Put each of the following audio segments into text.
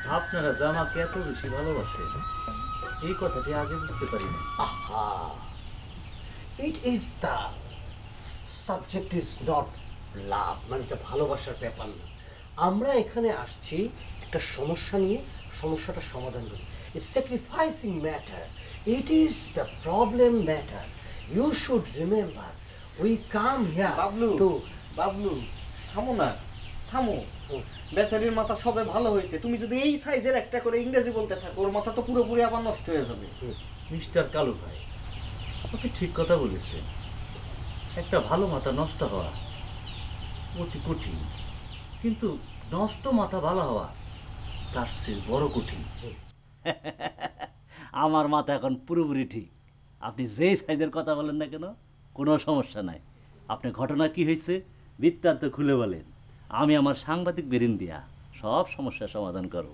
আপনারা জামাকে এত বেশি ভালোবাসেন এই কথাটি আগে বুঝতে পারিনি। আহা, it is the subject is not love, মানে এটা ভালোবাসার ব্যাপার না। আমরা এখানে আসছি একটা সমস্যা নিয়ে সমস্যাটা সমাধান করি। It's sacrificing matter, it is the problem matter. You should remember we come here Bablu to Bablu থামো না, থামো। বেচারির মাথা সবে ভালো হয়েছে, তুমি যদি এই সাইজের একটা করে ইংরেজি বলতে থাকো ওর মাথা তো পুরোপুরি আবার নষ্ট হয়ে যাবে। মিস্টার কালু ভাই, আপনি ঠিক কথা বলেছেন। একটা ভালো মাথা নষ্ট হওয়া অতি কঠিন, কিন্তু নষ্ট মাথা ভালো হওয়া তার চেয়ে বড় কঠিন। আমার মাথা এখন পুরোপুরি ঠিক। আপনি যেই সাইজের কথা বলেন না কেন, কোনো সমস্যা নাই। আপনি ঘটনা কি হয়েছে বৃত্তান্ত খুলে বলেন, আমি আমার সাংবাদিক বেরিন দিয়া সব সমস্যার সমাধান করব।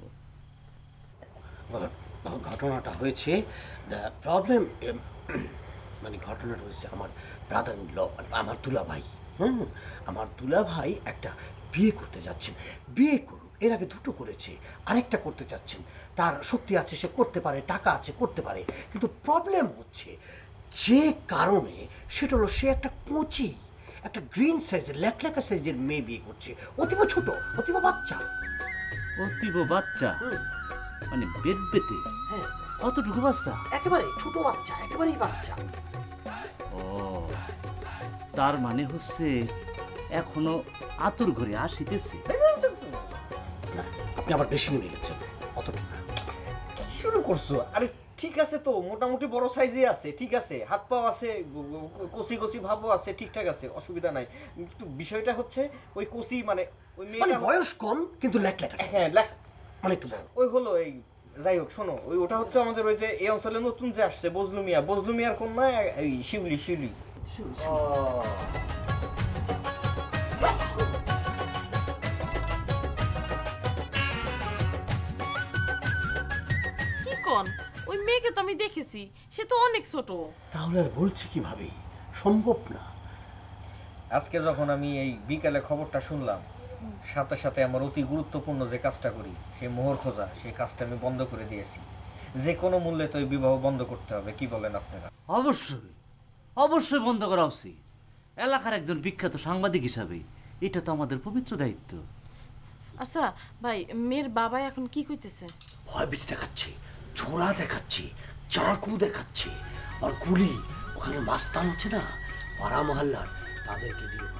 ঘটনাটা হয়েছে, দ্য প্রবলেম, মানে ঘটনাটা হয়েছে আমার ব্রাদার ইন ল, আমার দুলা ভাই। আমার দুলা ভাই একটা বিয়ে করতে যাচ্ছেন। বিয়ে করুক, এর আগে দুটো করেছে, আরেকটা করতে চাচ্ছেন। তার শক্তি আছে, সে করতে পারে, টাকা আছে, করতে পারে। কিন্তু প্রবলেম হচ্ছে যে কারণে, সেটা হলো সে একটা কোচি, একটা গ্রিন সাইজের লেখা সাইজের মেয়ে বিয়ে করছে, অতীব ছোট, অতীব বাচ্চা। অতীব বাচ্চা মানে বেদ পেতে? হ্যাঁ, কতটুকু বাচ্চা? একেবারে ছোট বাচ্চা, একেবারেই বাচ্চা। ও, তার মানে হচ্ছে এখনো আতুর ঘরে আসিতেছে। না, আপনি আবার বেশি নিয়ে গেছেন, অতটুকু না। কি শুরু করছো? আরে ঠিক আছে তো, মোটামুটি বড় সাইজে আছে, ঠিক আছে, হাত পাও আছে, কচি কচি ভাবও আছে, ঠিকঠাক আছে, অসুবিধা নাই। কিন্তু বিষয়টা হচ্ছে ওই কচি মানে ওই মানে মেয়েটা, বয়স কম কিন্তু লেখা, হ্যাঁ মানে একটু বড়। ওই হলো এই, যাই হোক শোনো, ওই ওটা হচ্ছে আমাদের ওই যে এই অঞ্চলে নতুন যে আসছে বজলু মিয়া, বজলু মিয়ার কন্যা এই শিউলি, শিউলি। কি কোন? ওই মেয়েকে তো আমি দেখেছি, সে তো অনেক ছোট। তাহলে আর বলছি কিভাবে, সম্ভব না। আজকে যখন আমি এই বিকালে খবরটা শুনলাম, সাথে সাথে আমার অতি গুরুত্বপূর্ণ যে কাজটা করি, সেই মোহর খোঁজা, সেই কাজটা আমি বন্ধ করে দিয়েছি। যে কোনো মূল্যে তো এই বিবাহ বন্ধ করতে হবে, কি বলেন আপনারা? অবশ্যই, অবশ্যই বন্ধ করা উচিত। এলাকার একজন বিখ্যাত সাংবাদিক হিসাবে এটা তো আমাদের পবিত্র দায়িত্ব। আচ্ছা ভাই, মেয়ের বাবা এখন কি কইতেছে? ভয় ভীতি দেখাচ্ছে, ছোড়া দেখাচ্ছে, চাকু দেখাচ্ছে, আর গুলি। ওখানে মাস্তান আছে না পাড়া মহল্লার, তাদেরকে দিয়ে